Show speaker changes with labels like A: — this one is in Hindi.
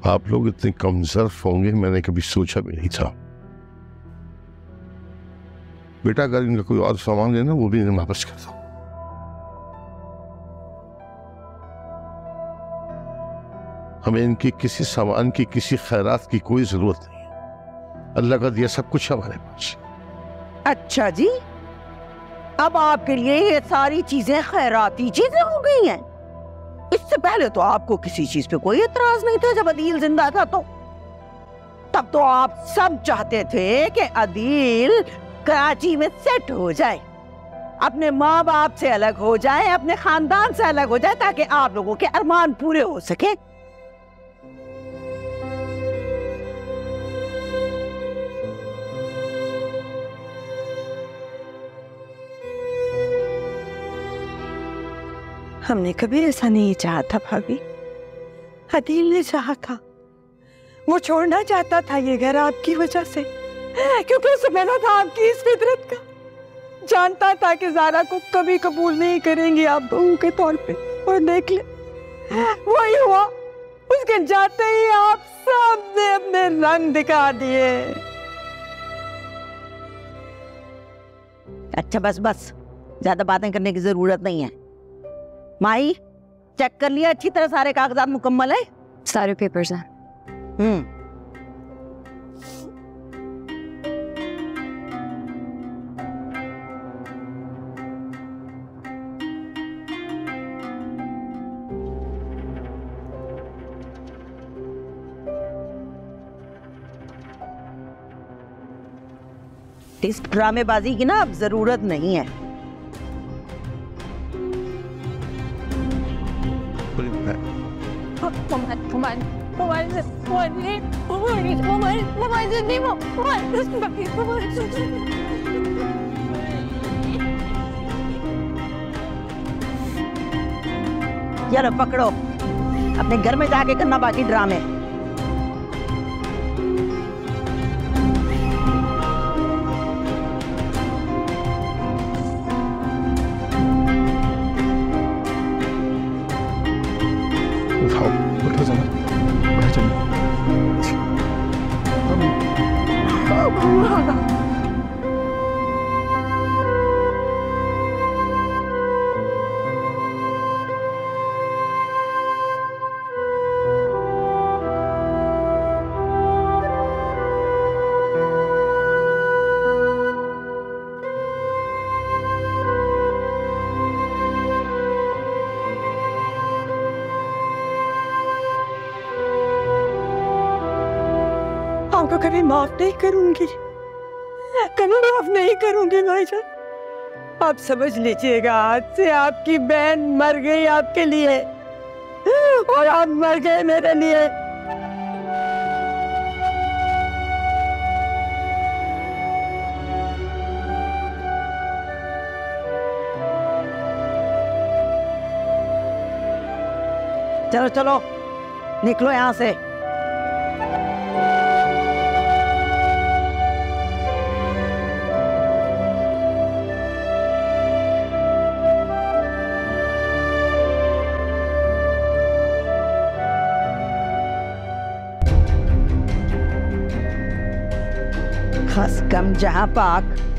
A: आप लोग इतने कमजोर होंगे मैंने कभी सोचा भी नहीं था। बेटा अगर इनका कोई और सामान लेना वो भी इन्हें वापस कर दो। हमें इनकी किसी सामान की, किसी खैरात की कोई जरूरत नहीं है। अल्लाह का दिया सब कुछ हमारे पास।
B: अच्छा जी, अब आपके लिए ये सारी चीजें खैराती चीजें हो गई हैं। इससे पहले तो आपको किसी चीज पे कोई एतराज नहीं था जब अदील जिंदा था। तो तब तो आप सब चाहते थे कि अदील कराची में सेट हो जाए, अपने माँ बाप से अलग हो जाए, अपने खानदान से अलग हो जाए, ताकि आप लोगों के अरमान पूरे हो सके। हमने कभी ऐसा नहीं चाहा था भाभी। अदील ने चाहा था, वो छोड़ना चाहता था ये घर आपकी वजह से, क्योंकि उसे पता था आपकी इस फितरत का। जानता था कि ज़ारा को कभी कबूल नहीं करेंगी आप बहू के तौर पे, और देख ले वही हुआ। उसके जाते ही आप सब ने अपने रंग दिखा दिए। अच्छा बस बस, ज्यादा बातें करने की जरूरत नहीं है। माई, चेक कर लिया अच्छी तरह, सारे कागजात मुकम्मल है?
C: सारे पेपर्स हैं।
B: इस ड्रामेबाजी की ना अब जरूरत नहीं है। यार पकड़ो, अपने घर में जाके करना बाकी ड्रामे। आपको कभी माफ नहीं करूंगी, कभी माफ नहीं करूंगी भाईजान। आप समझ लीजिएगा, आज से आपकी बहन मर गई आपके लिए, और आप मर गए मेरे लिए। चलो चलो निकलो यहाँ से। खस कम जहां पाक